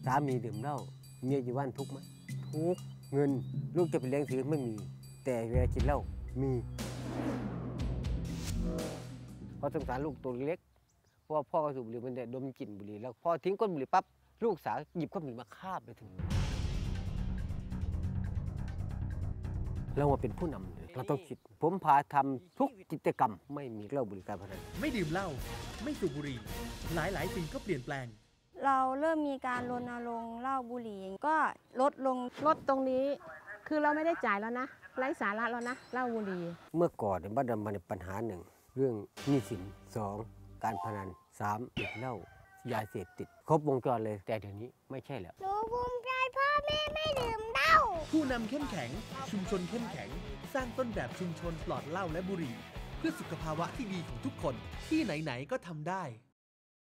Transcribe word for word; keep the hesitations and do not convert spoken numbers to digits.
สามีดื่มเหล้าเมียอยู่บ้านทุกข์ไหมทุกข์เงินลูกจะไปเลี้ยงถือไม่มีแต่เวลากินเหล้ามีเพราะสงสารลูกตัวเล็กเพราะว่าพ่อก็สูบบุหรี่มันได้ดมกลิ่นบุหรี่แล้วพอทิ้งก้นบุหรี่ปั๊บลูกสาวหยิบก้นบุหรี่มาคาบไปถึงเรามาเป็นผู้นำเลยเราต้องคิดผมพาทำทุกกิจกรรมไม่มีเหล้าบุหรี่การพนันไม่ดื่มเหล้าไม่สูบบุหรี่หลายๆสิ่งก็เปลี่ยนแปลงเราเริ่มมีการรณรงค์เหล้าบุหรี่ก็ลดลงลดตรงนี้คือเราไม่ได้จ่ายแล้วนะไร้สาระแล้วนะเหล้าบุหรี่เมื่อก่อนบ้านเรามันปัญหาหนึ่งเรื่องหนี้สินสองการพนันสามดื่มเหล้ายาเสพติดครบวงจรเลยแต่เดี๋ยวนี้ไม่ใช่แล้วหนูภูมิใจพ่อแม่ไม่ดื่มเหล้าผู้นำเข้มแข็งชุมชนเข้มแข็งสร้างต้นแบบชุมชนปลอดเหล้าและบุหรี่เพื่อสุขภาวะที่ดีของทุกคนที่ไหนๆก็ทำได้